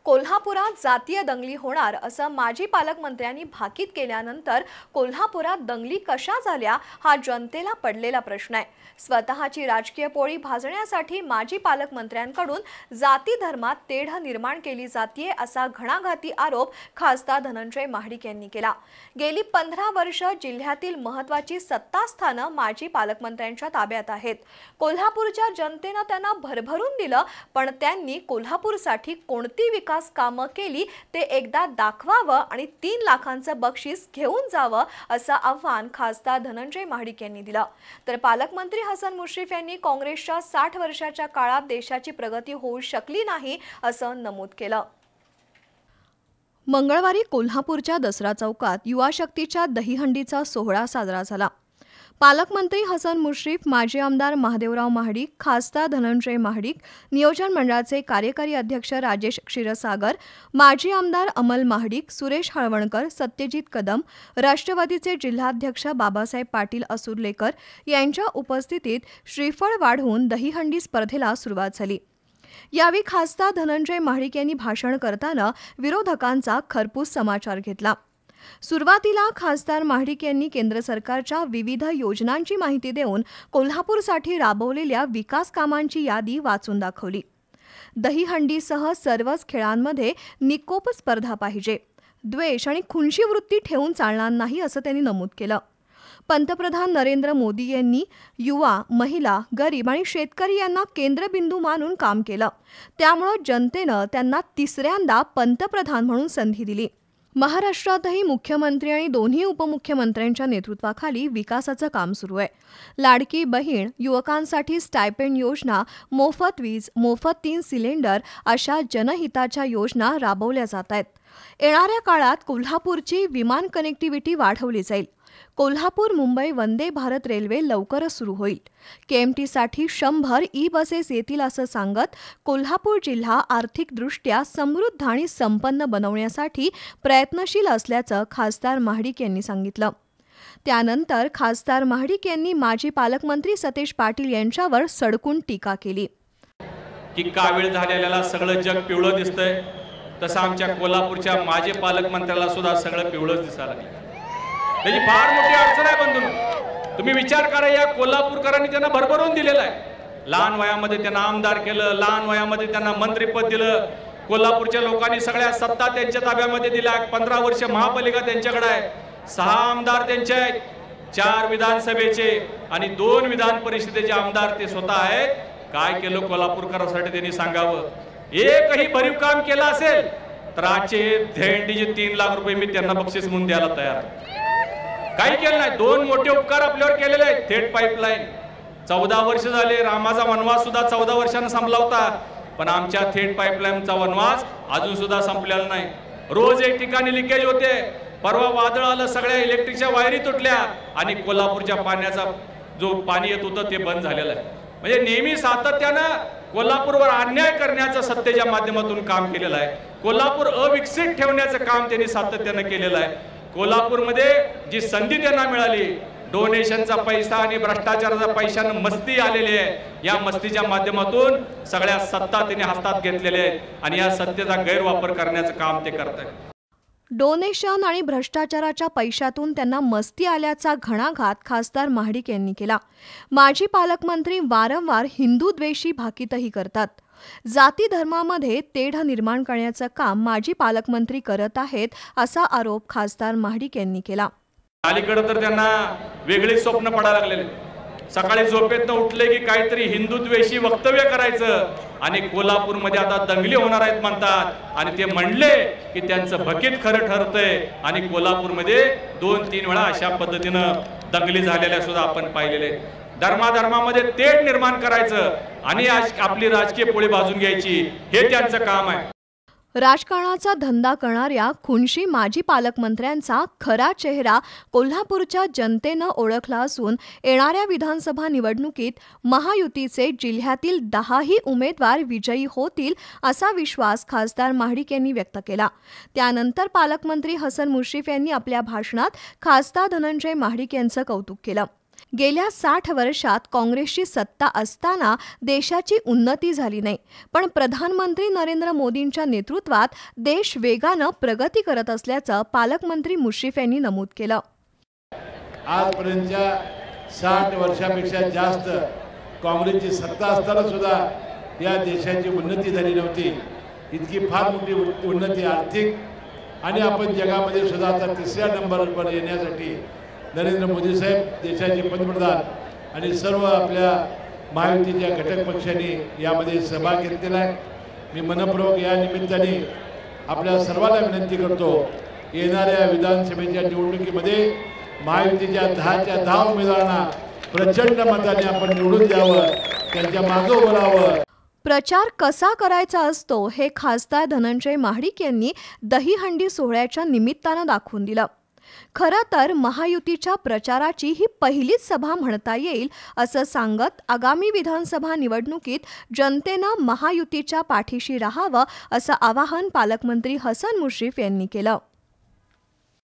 कोल्हापुरात जातीय दंगली होणार असं माजी पालकमंत्र्यांनी भाकीत केल्यानंतर कोल्हापुरात दंगली कशा झाल्या हा जनतेला पडलेला प्रश्न आहे। स्वतःची राजकीय पोळी भाजण्यासाठी माजी पालकमंत्र्यांकडून जाती धर्मात तेढ निर्माण केली जातीये असा घणाघाती आरोप खासदार धनंजय महाडिक यांनी केला। गेली 15 वर्ष जिल्ह्यातील महत्त्वाची सत्तास्थानं माजी पालकमंत्र्यांच्या ताब्यात आहेत। कोल्हापूरच्या जनतेने त्यांना भरभरून दिलं, पण त्यांनी कोल्हापूरसाठी कोणती विकास कामं केली ते एकदा दाखवावं आणि 3 लाखांचं बक्षीस घेऊन जावं असं आव्हान खासदार धनंजय महाडिक यांनी दिलं। तर पालकमंत्री हसन मुश्रीफ यांनी काँग्रेसच्या 60 वर्षाच्या काळात देशाची प्रगती होऊ शकली नाही असं नमूद केलं। मंगळवारी कोल्हापूरच्या दसरा चौकात युवा शक्तीच्या दहीहंडीचा सोहळा साजरा झाला। पालकमंत्री हसन मुश्रीफ, माजी आमदार महादेवराव महाडिक, खासदार धनंजय महाडिक, नियोजन मंडळाचे कार्यकारी अध्यक्ष राजेश क्षीरसागर, माजी आमदार अमल महाडिक, सुरेश हळवणकर, सत्यजित कदम, राष्ट्रवादीचे जिल्हाध्यक्ष बाबासाहेब पाटील असुर्लेकर यांच्या उपस्थितीत श्रीफळ वाढवून दहीहंडी स्पर्धेला सुरुवात झाली। यावेळी खासदार धनंजय महाडिक यांनी भाषण करताना विरोधकांचा खरपूस समाचार घेतला। सुरुवातीला खासदार महाडिक यांनी केंद्र सरकारच्या विविध योजनांची माहिती देऊन कोल्हापूरसाठी राबवलेल्या विकास कामांची यादी वाचून दाखवली। दहीहंडीसह सर्वच खेळांमध्ये निकोप स्पर्धा पाहिजे, द्वेष आणि खुनशी वृत्ती ठेवून चालणार नाही असं त्यांनी नमूद केलं। पंतप्रधान नरेंद्र मोदी यांनी युवा, महिला, गरीब आणि शेतकरी यांना केंद्रबिंदू मानून काम केलं, त्यामुळे जनतेनं त्यांना तिसऱ्यांदा पंतप्रधान म्हणून संधी दिली। महाराष्ट्रातही मुख्यमंत्री आणि दोन्ही उपमुख्यमंत्र्यांच्या नेतृत्वाखाली विकासाचं काम सुरू आहे। लाडकी बहीण, युवकांसाठी स्टायपेंड योजना, मोफत वीज, मोफत 3 सिलेंडर अशा जनहिताच्या योजना राबवल्या जात आहेत। येणाऱ्या काळात कोल्हापूरची विमान कनेक्टिव्हिटी वाढवली जाईल। कोल्हापूर मुंबई वंदे भारत रेल्वे लवकरच सुरू होईल। केएमटीसाठी 100 ई-बसेस येतील असं सांगत कोल्हापूर जिल्हा आर्थिकदृष्ट्या समृद्ध आणि संपन्न बनवण्यासाठी प्रयत्नशील असल्याचं खासदार महाडिक यांनी सांगितलं। त्यानंतर खासदार महाडिक यांनी माजी पालकमंत्री सतेज पाटील यांच्यावर सडकून टीका केली की कावीळ झालेल्याला सगळं जग पिवळं दिसतंय, तसं आमच्या कोल्हापूरच्या माजी पालकमंत्र्याला सुद्धा सगळं पिवळंच दिसायला लागलं। त्याची फार मोठी अडचण आहे बंधूंनो। तुम्ही विचार करा, या कोल्हापूरकरांनी त्यांना भरभरून दिलेलं आहे। लहान वयामध्ये त्यांना आमदार केलं, लहान वयामध्ये त्यांना मंत्रिपद दिलं। कोल्हापूरच्या लोकांनी सगळ्या सत्ता त्यांच्या ताब्यामध्ये दिल्या। 15 वर्ष महापालिका त्यांच्याकडे आहे, 6 आमदार त्यांचे आहेत, 4 विधानसभेचे आणि 2 विधान परिषदेचे आमदार ते स्वतः आहेत। काय केलं कोल्हापूरकरांसाठी त्यांनी सांगावं? एकही भरीव काम केलं असेल तर आजचे दहीहंडीचे 3 लाख रुपये मी त्यांना बक्षीस म्हणून द्यायला तयार आहे। काही केलं नाही। 2 मोठे उपकार आपल्यावर केलेले आहेत। थेट पाईपलाईन 14 वर्ष झाले, रामाचा वनवास सुद्धा 14 वर्षांनी संपला होता, पण आमच्या थेट पाईपलाईनचा वनवास अजून सुद्धा संपलेला नाही। रोज एक ठिकाणी लिकेज होते। परवा वादळ आलं, सगळ्या इलेक्ट्रिकच्या वायरी तुटल्या आणि कोल्हापूरच्या पाण्याचा जो पाणी येत होतं ते बंद झालेलं आहे। म्हणजे नेहमी सातत्यानं कोल्हापूरवर अन्याय करण्याचं सत्तेच्या माध्यमातून काम केलेलं आहे। कोल्हापूर अविकसित ठेवण्याचं काम त्यांनी सातत्यानं केलेलं आहे। कोल्हापूरमध्ये जी संधी त्यांना मिळाली, डोनेशनचा पैसा आणि भ्रष्टाचाराचा पैशानं मस्ती आलेली आहे, या मस्तीच्या माध्यमातून सगळ्या सत्ता त्यांनी हातात घेतलेल्या आहेत आणि या सत्तेचा गैरवापर करण्याचं काम ते करत आहेत। डोनेशन आणि भ्रष्टाचाराच्या पैशातून त्यांना मस्ती आल्याचा घणाघात खासदार महाडिक यांनी केला। माजी पालकमंत्री वारंवार हिंदूद्वेषी भाकीतही करतात। जाती धर्मामध्ये तेढ निर्माण करण्याचं काम माजी पालकमंत्री करत आहेत असा आरोप खासदार महाडिक यांनी केला। अलीकडे तर त्यांना वेगळी स्वप्न पडायला लागलेले। सकाळी झोपेतनं उठले की काहीतरी हिंदुत्वेषी वक्तव्य करायचं आणि कोल्हापूरमध्ये आता दंगली होणार आहेत म्हणतात आणि ते म्हणले की त्यांचं भकीत खरं ठरतंय आणि कोल्हापूरमध्ये 2-3 वेळा अशा पद्धतीनं दंगली झालेल्या सुद्धा आपण पाहिलेले। धर्माधर्मामध्ये तेढ निर्माण करायचं आणि आपली राजकीय पोळी भाजून घ्यायची, हे त्यांचं काम आहे। राजकारणाचा धंदा करणाऱ्या खुनशी माजी पालकमंत्र्यांचा खरा चेहरा कोल्हापूरच्या जनतेनं ओळखला असून येणाऱ्या विधानसभा निवडणुकीत महायुतीचे जिल्ह्यातील 10ही उमेदवार विजयी होतील असा विश्वास खासदार महाडिक यांनी व्यक्त केला। त्यानंतर पालकमंत्री हसन मुश्रीफ यांनी आपल्या भाषणात खासदार धनंजय महाडिक यांचं कौतुक केलं। गेल्या 60 वर्षात काँग्रेसची सत्ता असताना देशाची उन्नती झाली नाही, पण प्रधानमंत्री नरेंद्र मोदींच्या नेतृत्वात देश वेगानं प्रगती करत असल्याचं पालकमंत्री मुश्रीफ यांनी नमूद केलं. आजपर्यंतच्या 60 वर्षापेक्षा जास्त काँग्रेसची सत्ता असताना सुद्धा या देशाची उन्नती झाली नव्हती. इतकी फार मोठी उन्नती आर्थिक आणि आपण जगामध्ये सुद्धा आता 3ऱ्या नंबरवर येण्यासाठी नरेंद्र मोदी साहेब देशाचे पंतप्रधान आणि सर्व आपल्या महायुतीच्या घटक पक्षांनी यामध्ये सहभाग घेतलेला आहे. मी मनपूर्वक या निमित्ताने आपल्या सर्वांना विनंती करतो, येणाऱ्या विधानसभेच्या निवडणुकीमध्ये महायुतीच्या 10च्या 10 उमेदवारांना प्रचंड मताने आपण निवडून द्यावं, त्यांच्या मागे उभं राहावं. प्रचार कसा करायचा असतो हे खासदार धनंजय महाडिक यांनी दहीहंडी सोहळ्याच्या निमित्तानं दाखवून दिलं. खरं तर महायुतीच्या प्रचाराची ही पहिलीच सभा म्हणता येईल असं सांगत आगामी विधानसभा निवडणुकीत जनतेनं महायुतीच्या पाठीशी राहावं असं आवाहन पालकमंत्री हसन मुश्रीफ यांनी केलं.